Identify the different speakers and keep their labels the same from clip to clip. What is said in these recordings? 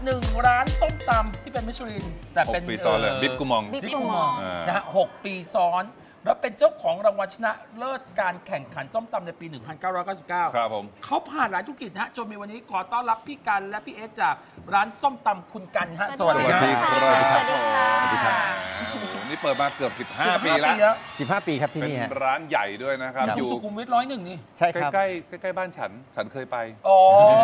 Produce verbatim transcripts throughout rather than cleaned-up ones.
Speaker 1: หนึ่งร้านส้มตำที่เป็นมิชลินแต่เป็น
Speaker 2: ปีซ้อนเลยบิ๊กกุมอง
Speaker 1: บิ๊กกุมองนะฮะหกปีซ้อนแล้วเป็นเจ้าของรางวัลชนะเลิศการแข่งขันส้มตำในปี หนึ่งพันเก้าร้อยเก้าสิบเก้า
Speaker 2: ครับผม
Speaker 1: เขาผ่านหลายธุรกิจฮะจนมีวันนี้ขอต้อนรับพี่กันและพี่เอสจากร้านส้มตำคุณกันฮะ
Speaker 2: สวัสดีครับ
Speaker 3: สวัสดีครับ
Speaker 2: นี่เปิดมาเกือบสิบห้าปีแล้ว
Speaker 3: สิบห้าปีครับที่นี่
Speaker 2: เป็นร้านใหญ่ด้วยนะครับ
Speaker 1: อยู่สุขุมวิทร้อยหนึ่งนี่
Speaker 3: ใช่ครับ
Speaker 2: ใกล้ใกล้ๆบ้านฉันฉันเคยไป
Speaker 1: อ๋อ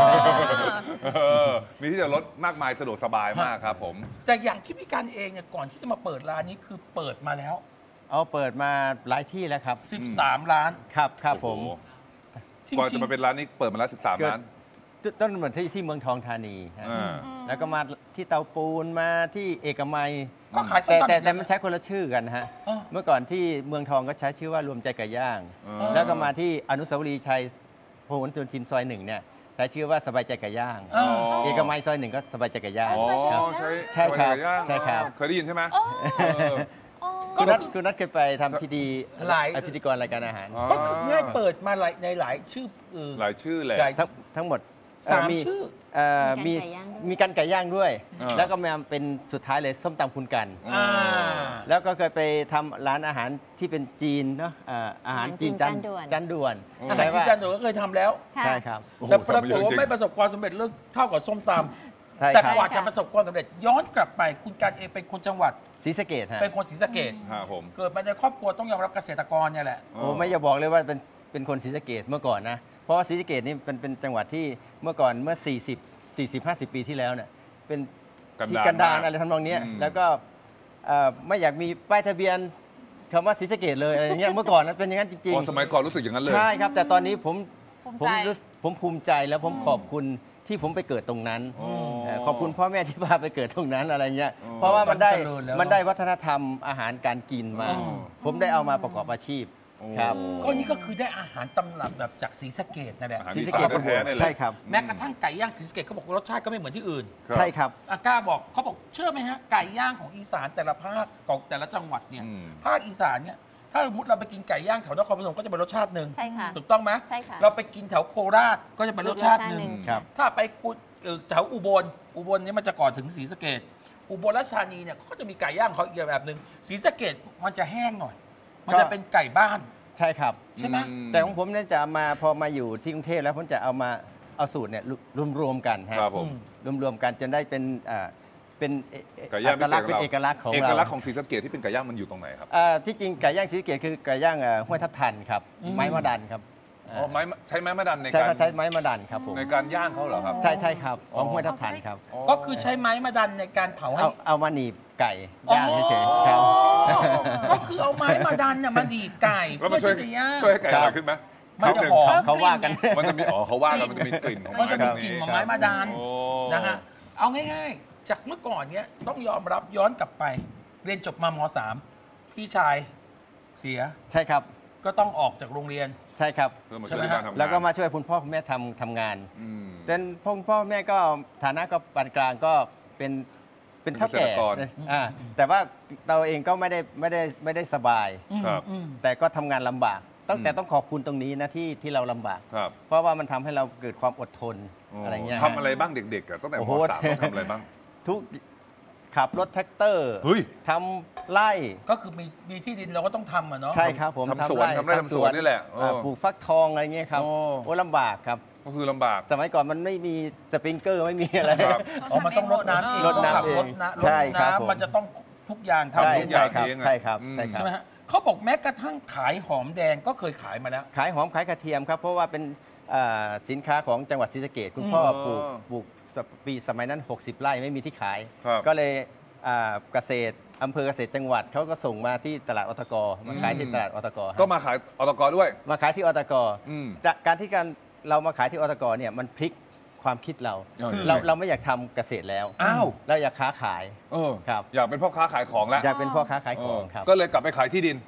Speaker 2: มีที่จอดรถมากมายสะดวกสบายมากครับผม
Speaker 1: แต่อย่างที่พี่กันเองเนี่ยก่อนที่จะมาเปิดร้านนี้คือเปิดมาแล้ว
Speaker 3: เอาเปิดมาหลายที่แล้วครับ
Speaker 1: สิบสามร้าน
Speaker 3: ครับครับผม
Speaker 2: ก่อนจะมาเป็นร้านนี้เปิดมาแล้วสิบสามร้าน
Speaker 3: ต้นเหมือนที่ที่เมืองทองธานีแล้วก็มาที่เตาปูนมาที่เอกมัย
Speaker 1: ก็ขาย
Speaker 3: แต่แต่แต่มันใช้คนละชื่อกันฮะเมื่อก่อนที่เมืองทองก็ใช้ชื่อว่ารวมใจไก่ย่างแล้วก็มาที่อนุสาวรีย์ชัยพหลโยธินซอยหนึ่งเนี่ยใช้ชื่อว่าสบายใจไก่ย่างเอกมัยซอยหนึ่งก็สบายใจไก่ย่างใช่ครับใช่ครับ
Speaker 2: เคยได้ยินใช่ไหม
Speaker 3: คุณนัทคุณนัทเคยไปทำพิธีหลายพิธีกรรายการอาหาร
Speaker 1: ก็คือง่ายเปิดมาในหลายชื่อ
Speaker 2: หลายชื่อเลย
Speaker 3: ทั้งหมด
Speaker 1: สามชื่อ
Speaker 3: มีมีกันไก่ย่างด้วยแล้วก็มาเป็นสุดท้ายเลยส้มตำคุณกันแล้วก็เคยไปทำร้านอาหารที่เป็นจีนเนาะอาหารจีนจันจันด่วน
Speaker 1: อาหารจีนจันด่วนก็เคยทำแล้ว
Speaker 3: ใช่ครับ
Speaker 1: แต่ปรากฏว่าไม่ประสบความสำเร็จเรื่องเท่ากับส้มตำแต่กว่าจะประสบความสำเร็จย้อนกลับไปคุณกันเองเป็นคนจังหวัด
Speaker 3: ศรีสะเกษฮะ
Speaker 1: เป็นคนศรีสะเกษเกิดมาในครอบครัวต้องยอมรับเกษตรกรเนี่ยแหละ
Speaker 3: โอ้ไม่อย่าบอกเลยว่าเป็นเป็นคนศรีสะเกษเมื่อก่อนนะเพราะว่าศรีสะเกษนี่เป็นเป็นจังหวัดที่เมื่อก่อนเมื่อสี่สิบ สี่สิบ ห้าสิบปีที่แล้วเนี่ยเป็นที่กันดารอะไรทำนองนี้แล้วก็ไม่อยากมีป้ายทะเบียนคำว่าศรีสะเกษเลยอะไรเงี้ยเมื่อก่อนนั้นเป็นอย่างนั้นจริง
Speaker 2: ๆสมัยก่อนรู้สึกอย่างนั้นเลย
Speaker 3: ใช่ครับแต่ตอนนี้ผมผมผมภูมิใจแล้วผมขอบคุณที่ผมไปเกิดตรงนั้นขอบคุณพ่อแม่ที่พาไปเกิดตรงนั้นอะไรเงี้ยเพราะว่ามันได้มันได้วัฒนธรรมอาหารการกินมาผมได้เอามาประกอบอาชีพครับ
Speaker 1: ก็นี่ก็คือได้อาหารตำรับแบบจากศรีสะเกษนั่นแหละ
Speaker 3: ศรีสะเกษใช่ครับ
Speaker 1: แม้กระทั่งไก่ย่างศรีสะเกษเขาบอกรสชาติก็ไม่เหมือนที่อื่น
Speaker 3: ใช่ครับ
Speaker 1: อากล้าบอกเขาบอกเชื่อไหมฮะไก่ย่างของอีสานแต่ละภาคของแต่ละจังหวัดเนี่ยภาคอีสานเนี่ยถ้าสมมติเราไปกินไก่ย่างแถวนครพนมก็จะเป็นรสชาติหนึ่ง
Speaker 4: ใช่ค่ะ
Speaker 1: ถูกต้องไหม
Speaker 4: ใช่ค่ะ
Speaker 1: เราไปกินแถวโคราชก็จะเป็นรสชาติหนึ่งถ้าไปแถวอุบลอุบลนี่มันจะก่อนถึงศรีสะเกษอุบลราชธานีเนี่ยเขาจะมีไก่ย่างเขาอีกแบบหนึ่งศรีสะเกษมันจะแห้งหน่อยมันจะเป็นไก่บ้าน
Speaker 3: ใช่ครับ
Speaker 1: ใช่ไหม
Speaker 3: แต่ของผมเนี่ยจะมาพอมาอยู่ที่กรุงเทพแล้วผมจะเอามาเอาสูตรเนี่ยรวมๆกันฮะรวมๆกันจนได้เป็นเป็น
Speaker 2: ไก่ย่างเป็น
Speaker 3: เอกลักษณ์ของเรา
Speaker 2: เอกลักษณ์ของศรีสะเกษที่เป็นไก่ย่างมันอยู่ตรงไหนครับ
Speaker 3: ที่จริงไก่ย่างศรีสะเกษคือไก่ย่างห้วยทับทันครับไม้มะดันครับ
Speaker 2: อ๋อไม้ใช้ไม้มะดันใน
Speaker 3: การใช้ไม้มะดันครับผม
Speaker 2: ในการย่างเขาเหรอครับ
Speaker 3: ใช่ใช่ครับของห้วยทับทันครับ
Speaker 1: ก็คือใช้ไม้มะดันในการเผาให้
Speaker 3: เอามาหนีบไก่ย่างเฉยๆครับ
Speaker 1: ก็คือเอาไม้มะดันเนี่ยมาหนีบไก่
Speaker 2: เพื่อที่จะย่างช่วยให้ไก่อร่อยขึ้นไหม
Speaker 1: มันจะหอม
Speaker 3: เขาว่ากัน
Speaker 2: มันจะมีอ๋อเขาว่ากันมันจะมีกลิ่นของไม้
Speaker 1: มันจะมีกลิ่นของไม้มะดันนะฮะเอาง่ายๆจากเมื่อก่อนเนี้ยต้องยอมรับย้อนกลับไปเรียนจบมามสามพี่ชายเสีย
Speaker 3: ใช่ครับ
Speaker 1: ก็ต้องออกจากโรงเรียน
Speaker 3: ใช่ครับ
Speaker 1: ใช่ไหมครับ
Speaker 3: แล้วก็มาช่วยคุณพ่อคุณแม่ทำทำงานแต่พ่อพ่อแม่ก็ฐานะก็ปานกลางก็เป็นเป็นเฒ่าแก่แต่ว่าเราเองก็ไม่ได้ไม่ได้ไม่ได้สบายแต่ก็ทำงานลำบากต้องแต่ต้องขอบคุณตรงนี้นะที่ที่เราลำบากเพราะว่ามันทำให้เราเกิดความอดทนอะไรเงี้ย
Speaker 2: ทำอะไรบ้างเด็กๆตั้งแต่ม.สามต้องทำอะไรบ้าง
Speaker 3: ทุกขับรถแท็กเตอร์ทำไร่
Speaker 1: ก็คือมีมีที่ดินเราก็ต้องทำอ่ะเนาะ
Speaker 3: ใช่ครับผม
Speaker 2: ทำสวนทำไร่ทำสวนนี่แหละ
Speaker 3: ปลูกฟักทองอะไรเงี้ยครับโอ้ลำบากครับ
Speaker 2: ก็คือลำบาก
Speaker 3: สมัยก่อนมันไม่มีสปริงเกอร์ไม่มีอะไร
Speaker 1: อ๋อมันต้องรดน้ำเอง
Speaker 3: รดน้ำเอง
Speaker 1: ใช่ครับมันจะต้องทุกอย่างทำ
Speaker 3: ทุกอย่างเองใช่ครับใช่ครับ
Speaker 1: ใช่ไหมฮะเขาบอกแม้กระทั่งขายหอมแดงก็เคยขายมาแล้ว
Speaker 3: ขายหอมขายกระเทียมครับเพราะว่าเป็นสินค้าของจังหวัดศรีสะเกษคุณพ่อปลูกปลูกปีสมัยนั้นหกสิบไร่ไม่มีที่ขายก็เลยเกษตรอำเภอเกษตรจังหวัดเขาก็ส่งมาที่ตลาดอตกมาขายที่ตลาดอตก
Speaker 2: ก็มาขายอตกด้วย
Speaker 3: มาขายที่อตกจากการที่การเรามาขายที่อตกเนี่ยมันพลิกความคิดเราเราเราไม่อยากทำเกษตรแล้ว
Speaker 2: อ้าว
Speaker 3: เราอยากค้าขาย
Speaker 2: ครับอยากเป็นพ่อค้าขายของแล้ว
Speaker 3: อยากเป็นพ่อค้าขายของครับ
Speaker 2: ก็เลยกลับไปขายที่ดิน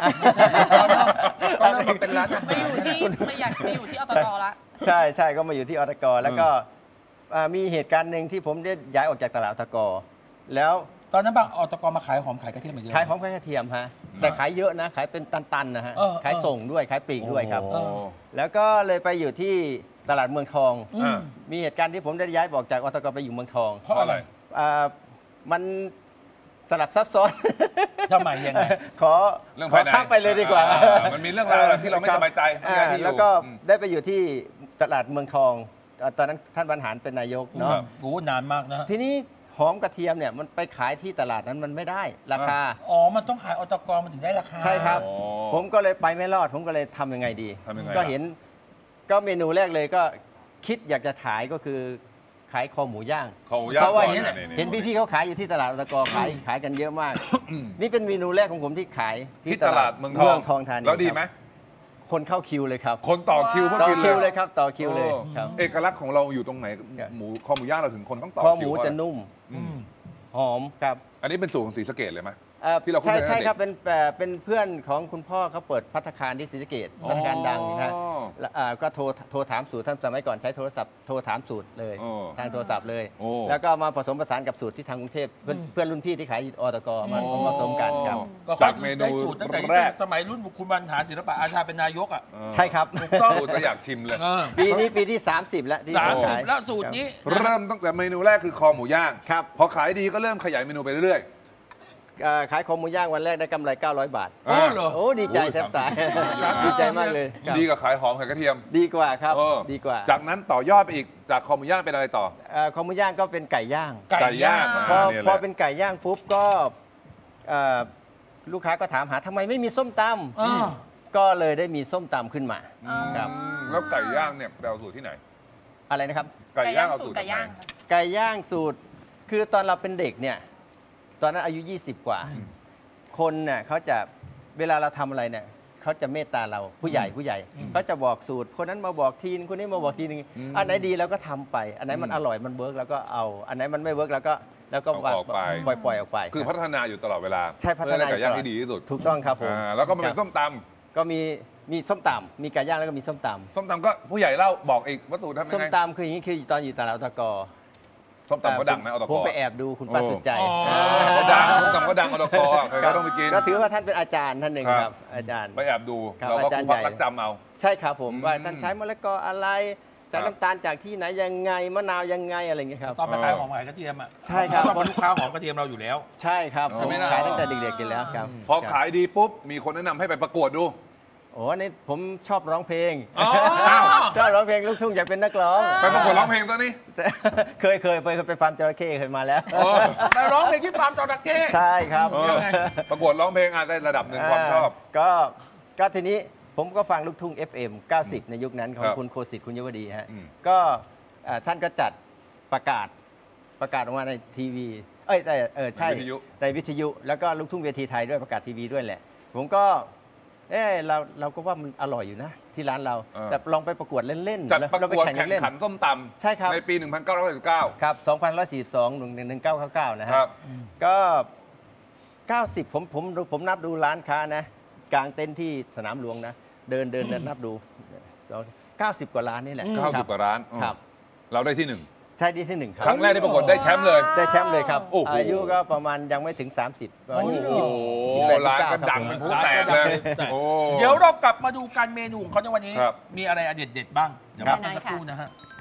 Speaker 1: ก็เริ่มมาเป็นร้าน
Speaker 4: มาอยู่ที่ไม่อยากมาอยู่ที่อตกละ
Speaker 3: ใช่ใช่ก็มาอยู่ที่อตกแล้วก็มีเหตุการณ์หนึ่งที่ผมได้ย้ายออกจากตลาดอตกแล้ว
Speaker 1: ตอนนั้นบางอตกมาขายหอมขายกระเทียมเหมือนเดิม
Speaker 3: ขายหอมขายกระเทียมฮะแต่ขายเยอะนะขายเป็นตันๆนะฮะขายส่งด้วยขายปลีกด้วยครับแล้วก็เลยไปอยู่ที่ตลาดเมืองทอง
Speaker 1: อืม
Speaker 3: มีเหตุการณ์ที่ผมได้ย้ายบอกจากอตกไปอยู่เมืองทอง
Speaker 1: เพราะอะไร
Speaker 3: อ่ามันสลับซับซ้อน
Speaker 1: ทำไมยังไง
Speaker 3: ขอ
Speaker 2: เรื่อง
Speaker 3: ขอ
Speaker 2: ภายใน
Speaker 3: ข้ามไปเลยดีกว่า
Speaker 2: อ่ามันมีเรื่องราวอะไรที่เราไม่สบายใจที่
Speaker 3: อ่า
Speaker 2: ย้ายที่อยู่
Speaker 3: แล้วก็
Speaker 2: อืม
Speaker 3: ได้ไปอยู่ที่ตลาดเมืองทองอ่าตอนนั้นท่านบรรหารเป็นนายกเนาะ
Speaker 1: โอ้โหนานมากนะ
Speaker 3: ทีนี้หอมกระเทียมเนี่ยมันไปขายที่ตลาดนั้นมันไม่ได้ราคา
Speaker 1: อ๋อ มันต้องขายอตกมันถึงได้ราคา
Speaker 3: ใช่ครับ
Speaker 2: อ๋อ
Speaker 3: ผมก็เลยไปไม่รอด ผมก็เลยทำยังไงดี
Speaker 2: ทำยังไง
Speaker 3: ก็
Speaker 2: ล่ะ
Speaker 3: เห็นก็เมนูแรกเลยก็คิดอยากจะขายก็คือขายคอหมูย่าง
Speaker 2: คอหมูย่าง
Speaker 3: เพราะว่า
Speaker 2: ก่อน
Speaker 3: เห็น
Speaker 2: นี่ๆ
Speaker 3: เห็นพี่ๆเขาขายอยู่ที่ตลาดอตกขายขายกันเยอะมาก นี่เป็นเมนูแรกของผมที่ขาย
Speaker 2: ที่ตลาดเมืองทอง
Speaker 3: เมืองทองธานี
Speaker 2: แล้วดีไหม
Speaker 3: ครับคนเข้าคิวเลยครับ
Speaker 2: คนต่อคิวเพื่อ
Speaker 3: ต่อ
Speaker 2: กิน
Speaker 3: คิว
Speaker 2: เล
Speaker 3: เลย ยครับต่อคิวเลย
Speaker 2: โอ้
Speaker 3: ครับ
Speaker 2: เอกลักษณ์ของเราอยู่ตรงไหนหมูคอหมูย่างเราถึงคนต้องต่อ
Speaker 3: คอห
Speaker 2: คิ
Speaker 3: มู
Speaker 2: วเพรา
Speaker 3: จะ
Speaker 2: อะไร
Speaker 3: นุ่ม
Speaker 2: อืม
Speaker 3: หอมครับ
Speaker 2: อันนี้เป็นสูตรของศรีสะเกษเลยไหม
Speaker 3: เอ่อ
Speaker 2: ที่เราคุ้น
Speaker 3: ใช่
Speaker 2: เคย
Speaker 3: ใช่
Speaker 2: ตั้งแต่
Speaker 3: ครับเป็นเอ่อเป็นเพื่อนของคุณพ่อเขาเปิดภัตตาคารที่ศรีสะเกษภัตตาคารดังนะ
Speaker 2: อ๋อ
Speaker 3: แล้วอ่าก็โทรโทรถามสูตรท่านสมัยก่อนใช้โทรศัพท์โทรถามสูตรเลย
Speaker 2: โอ้
Speaker 3: ทางโทรศัพท์เลย
Speaker 2: โอ้
Speaker 3: แล้วก็มาผสมผสานกับสูตรที่ทางกรุงเทพเพื่อนเพื่อนรุ่นพี่ที่ขายอยู่อตกมา
Speaker 2: โอ้
Speaker 3: มาผสมกันครับ
Speaker 1: ก็
Speaker 2: จากเมนู
Speaker 1: ได้สูตรตั้งแต่
Speaker 2: แรก
Speaker 1: สมัยรุ่นบุคคลบรรหารศิลปะอาชาเป็นนายกอ่ะ
Speaker 2: เออ
Speaker 3: ใช่ครับ
Speaker 1: ต้อง
Speaker 2: สูตรก็อยากชิมเลย
Speaker 1: เออ
Speaker 3: ปีนี้ปีที่ สามสิบ แล้วที่
Speaker 1: สาม
Speaker 3: ผม
Speaker 1: สิบ
Speaker 3: ขาย
Speaker 1: แล้วสูตรนี้
Speaker 2: เริ่มตั้งแต่เมนูแรกคือคอหมูย่าง
Speaker 3: ครับ
Speaker 2: พอขายดีก็เริ่มขยายเมนูไปเรื่อย
Speaker 3: เอ่อขายคอหมูย่างวันแรกได้กำไร เก้าร้อย บาท
Speaker 1: โอ้เหรอ
Speaker 3: โอ้ดีใจแทบตาย ดีใจมากเลยครับ
Speaker 2: ๆ ดีกับขายหอมขายกระเทียม
Speaker 3: ดีกว่าครับ
Speaker 2: เออ
Speaker 3: ดีกว่า
Speaker 2: จากนั้นต่อยอดไปอีกจากคอหมูย่างเป็นอะไรต่อ
Speaker 3: เอ่อคอหมูย่างก็เป็นไก่ย่าง
Speaker 2: ไก่ย่าง
Speaker 3: พอ
Speaker 2: เนี่ยแหละ
Speaker 3: พอเป็นไก่ย่างปุ๊บก็เอ่อลูกค้าก็ถามหาทำไมไม่มีส้มต
Speaker 1: อ่า
Speaker 3: ำก็เลยได้มีส้มตำขึ้นมา
Speaker 4: อ๋อ
Speaker 3: ครับ
Speaker 2: อืมแล้วไก่ย่างเนี่ยไปเอาสูตรที่ไหน
Speaker 3: อะไรนะครับ
Speaker 2: ไก่ย่างเอาสูตร
Speaker 4: ไก่
Speaker 2: จากไหน
Speaker 4: ย่าง
Speaker 3: ไก่ย่างสูตรคือตอนเราเป็นเด็กเนี่ยตอนนั้นอายุ ยี่สิบ กว่า คนเนี่ยเขาจะเวลาเราทำอะไรเนี่ยเขาจะเมตตาเราผู้ใหญ่ผู้ใหญ่เขาจะบอกสูตร คนนั้นมาบอกทีนึงคนนี้มาบอกทีนึง
Speaker 2: อืม
Speaker 3: อันไหนดีเราก็ทำไป อันไหนมัน
Speaker 2: อืม
Speaker 3: อร่อยมันเวิร์กแล้วก็เอา อันไหนมันไม่เวิร์กแล้วก็แล้วก็
Speaker 2: เอาออกไป
Speaker 3: ปล่อยปล่อยออกไป
Speaker 2: คือ
Speaker 3: ค
Speaker 2: พั
Speaker 3: รับ
Speaker 2: ฒนาอยู่ตลอดเวลา
Speaker 3: ใช่พัฒนา
Speaker 2: เพื่อให้ไก่ย่าง
Speaker 3: อยู่ตลอด
Speaker 2: ที่ดีที่สุด
Speaker 3: ถูกต้องครับผม
Speaker 2: อ่าแล้วก็มาเป็
Speaker 3: ครั
Speaker 2: น
Speaker 3: บ
Speaker 2: ส้มต
Speaker 3: ก็มีมีส้มตำมีไก่ย่างแล้วก็มีส้มต
Speaker 2: ำส้มตำก็ผู้ใหญ่เล่าบอกอีกว่าสูตรทำ
Speaker 3: ำ
Speaker 2: ยั
Speaker 3: ส้
Speaker 2: ง
Speaker 3: ม
Speaker 2: ไง
Speaker 3: ตำคืออย่างนี้คือตอนอยู่ตลาดอตก
Speaker 2: ส้มตำก็ดังนะอตก
Speaker 3: ผมไปแอบดูคุณป้า
Speaker 2: โอ้
Speaker 3: สุดใจ
Speaker 1: อ๋อ
Speaker 3: อ่า
Speaker 2: ก็ดังส้มตำก็ดังอตกอ่ะใคร
Speaker 3: ครั
Speaker 2: ก็
Speaker 3: บ
Speaker 2: ต้องไปกิน
Speaker 3: ก็ถือว่าท่านเป็นอาจารย์ท่านหนึ่ง
Speaker 2: ครับ
Speaker 3: ครับ อาจารย์
Speaker 2: ไปแอบดู
Speaker 3: ครับ
Speaker 2: เราก็
Speaker 3: อาจารย์
Speaker 2: คู่พัก
Speaker 3: ใหญ่
Speaker 2: รักจำเอา
Speaker 3: ใช่ครับผม
Speaker 2: อืม
Speaker 3: ว่าท่านใช้มะละกออะไรใช้
Speaker 2: ครับ
Speaker 3: น้ำตาลจากที่ไหนยังไงมะนาวยังไงอะไรอย่างเงี้ยครับ
Speaker 1: ตอนไปขายหอมขายกระเทียมอ่ะ
Speaker 3: ใช่ครับ
Speaker 1: ต้องเป็นลูกค้าหอมกระเทียมเราอยู่แล้ว
Speaker 3: ใช่ครับ
Speaker 2: อ๋อ
Speaker 3: ผม
Speaker 1: ใช่ไหมล่ะ
Speaker 3: ขายตั้งแต่เด็กๆกันแล้วครับ
Speaker 2: พอ
Speaker 3: ครับ
Speaker 2: ขายดีปุ๊บ มีคนแนะนำให้ไปประกวดดู
Speaker 3: โอ้นี่ผมชอบร้องเพลง
Speaker 1: อ๋อ
Speaker 3: ชอบร้องเพลงลูกทุ่งอยากเป็นนักร้อง
Speaker 2: ไปประกวดร้องเพลงซะนี่
Speaker 3: แต่ เคยเคยไปไปฟาร์มจระเข้เคยมาแล้ว
Speaker 2: โอ้
Speaker 1: ไปร้องเพลงที่ฟาร์มจระเข้
Speaker 3: ใช่ครับ
Speaker 2: เออประกวดร้องเพลงอาจได้ระดับหนึ่งความชอบ
Speaker 3: ก็ก็ทีนี้ผมก็ฟังลูกทุ่ง เอฟ เอ็ม เก้าสิบ ในยุคนั้นของ
Speaker 2: ครับ
Speaker 3: คุณโคสิทธิ์คุณยวดีฮะ
Speaker 2: อืม
Speaker 3: ก็อ่าท่านก็จัดประกาศประกาศออกมาในทีวี เอ้ยแต่เออใช่
Speaker 2: ในวิทยุ
Speaker 3: ในวิทยุ แล้วก็ลูกทุ่งเวทีไทยด้วยประกาศทีวีด้วยแหละ ผมก็ เออเราเราก็ว่ามันอร่อยอยู่นะ ที่ร้านเรา
Speaker 2: เออ
Speaker 3: แต่ลองไปประกวดเล่นๆ
Speaker 2: จัด
Speaker 3: แล้ว
Speaker 2: ประ
Speaker 3: เราไป
Speaker 2: กวด
Speaker 3: แข่ง
Speaker 2: แข่ง
Speaker 3: เล่น
Speaker 2: ขันส้มตำ
Speaker 3: ใช่ครับ
Speaker 2: ในปี หนึ่งพันเก้าร้อยสิบเก้า
Speaker 3: ครับสองพันหนึ่งร้อยสี่สิบสอง หนึ่งเก้าเก้าเก้า นะฮะ
Speaker 2: ครับ
Speaker 3: ก็ เก้าสิบ ผมผมผมนับดูร้านค้านะ กลางเต็นท์ที่สนามหลวงนะ เดินเดินเดินนับดูเก้าสิบ กว่าร้านนี่แหละ
Speaker 2: เก้าสิบกว่าร้าน
Speaker 3: ครับ
Speaker 2: เราได้ที่หนึ่ง
Speaker 3: ใช่ดีที่หนึ่งครั
Speaker 2: ครั้งแรกที่ประกวดได้แชมป์เลย
Speaker 3: ได้แชมป์เลยครับ
Speaker 2: โอ้โห
Speaker 3: อายุก็ประมาณยังไม่ถึง สามสิบประมาณ
Speaker 1: โอ้
Speaker 3: ยี่
Speaker 1: โห
Speaker 3: สิบ
Speaker 2: โอ้ร้านก็ดังเป็นผู้แตกเลยโอ้
Speaker 1: เดี๋ยวเรากลับมาดูการเมนูของเขาในวันนี้
Speaker 2: ครับ
Speaker 1: มีอะไรเด็ดๆบ้าง เดี๋ยว
Speaker 3: ครั
Speaker 1: พั
Speaker 3: บ
Speaker 1: กกันสักครู่นะฮะ